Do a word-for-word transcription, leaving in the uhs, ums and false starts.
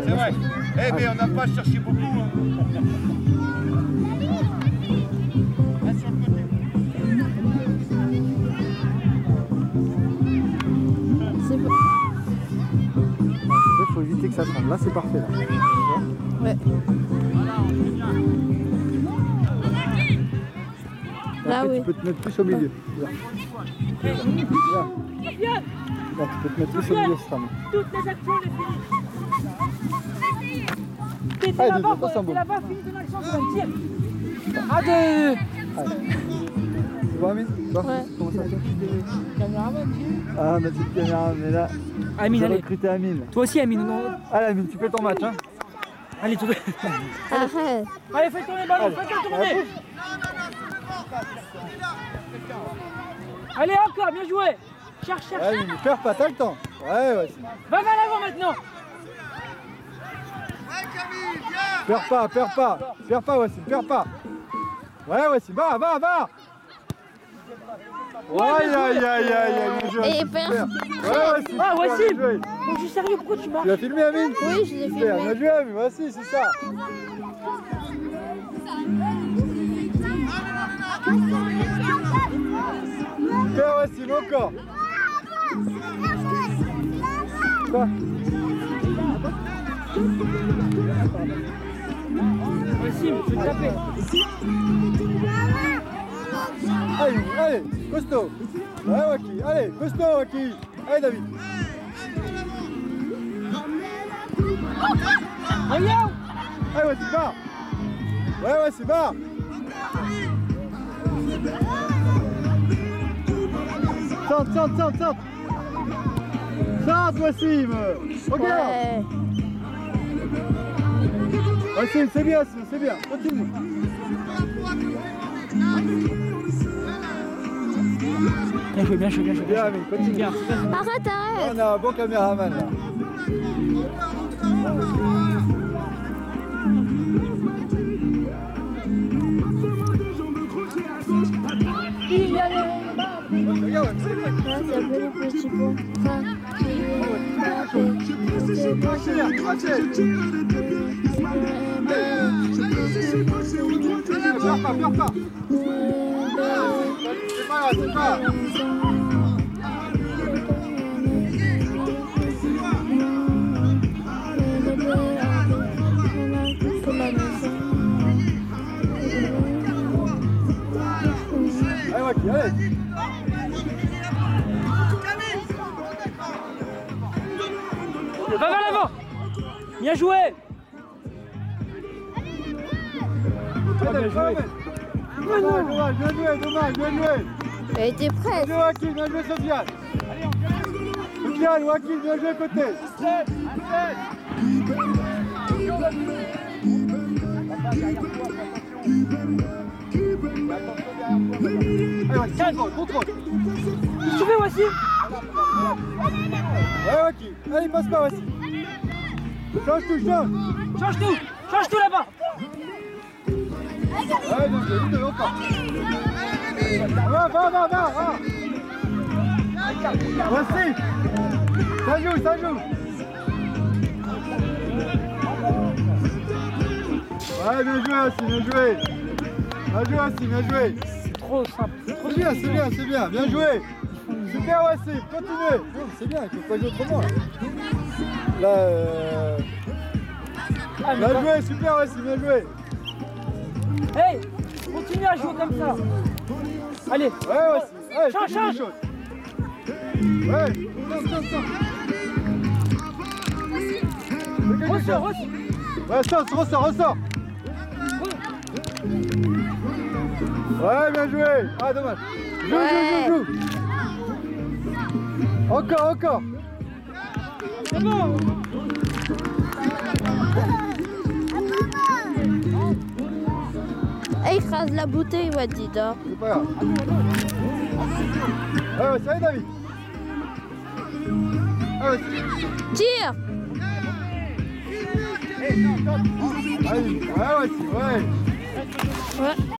C'est vrai. Eh mais on n'a pas cherché beaucoup. Hein. Là sur le côté. C'est bon. Il faut éviter que ça tremble. Là, c'est parfait. Là. Ouais. Là, après, oui. tu peux te mettre plus au milieu. Là. Là. Là, tu peux te mettre plus au milieu, Stram. Toutes les actions, les finies. T'es Allez, là-bas, deux, attention, t'es bon. là-bas, finis ton action, tu vas le tir. À deux. C'est bon, Amine? Bon, Ouais. comment ça fait? Caméraman, tu Ah, ma petite caméra, mais là, Amine, j'ai allez. recruté Amine. Toi aussi, Amine, non? Allez, Amine, tu fais ton match, hein? Allez, tournez. Arrête. Allez, fais tourner le ballon, Allez. fais tourner. Allez, encore, bien joué. Cherche, cherche. Allez, Amine, perds pas, t'as le temps. Ouais, ouais. Va vers l'avant maintenant. Perds pas, perds pas. Perds pas, Wassim, perds pas. Ouais, Wassim, va, va, va. Aïe, aïe, aïe, aïe, aïe, bien joué, Et Wassim, perds. super. Ouais, Wassim, Ah, super, Wassim. bien joué. Donc, je suis sérieux, pourquoi tu marches? Tu l'as filmé, Amine? Oui, je l'ai Super, bien filmé. joué, Amine, voici, c'est ça. Super, Wassim, encore. Quoi? Wassim, je vais te taper. Allez, allez, costaud. Ouais, Waki, allez, costaud, Waki. Allez, David. Regarde. Allez, Wassim, va. Ouais, Wassim, va. Tente, tente, tente, tente. Tente, Wassim. Regarde. Ouais. Wassim, c'est bien, c'est bien. Continue. Bien joué, bien joué, bien joué. Bien, Amine, continue. Bien. Arrête, arrête. On a un bon caméraman là. Il y a les... Regarde, Là, ça fait le petit pont. Enfin, c'est bon, c'est bon. Pleure pas, pleure pas. C'est pas grave, c'est pas grave. Allez, Waki, allez. Va vers l'avant. Bien joué. Allez, joué. Bien joué, dommage, bien joué, dommage, bien joué. Elle était prête. Bien joué, Waki, bien joué, Sofiane. Sofiane, Waki, bien joué côté. Allez, Waki, contrôle, contrôle. Qu'est-ce que tu fais, Wassim? Ouais, Waki, allez, passe pas, Waki. Change tout, change. Change tout. Change tout là-bas. Ouais, bien joué, deux, encore. Va, va, va, va, va. Voici. Ça joue, ça joue. Ouais, bien joué, Wassim, bien joué. Bien joué, Wassim, bien joué. C'est trop simple. C'est bien, c'est bien, c'est bien, bien joué. Super, Wassim, continuez. Non, c'est bien, il faut pas jouer autrement là. Là, euh... Ah, mais bien pas- joué, super, Wassim, bien joué. Hey, continue à jouer comme ça. Allez. Ouais, Wassim, ouais, Change, fais des change. choses. Ouais, tente, tente, tente. Fais quelque Ressors, chose. ressors. Ouais, ressort, ressort, ressort. Ouais, bien joué. Ah, dommage. Joue, Ouais. joue, joue, joue. Encore, encore. C'est bon. Elle écrase la bouteille, Wadida. C'est pas grave. Ouais, ouais, ça y est, David. Ah, ouais. Tire. Allez, ouais, ouais, ouais. Ouais.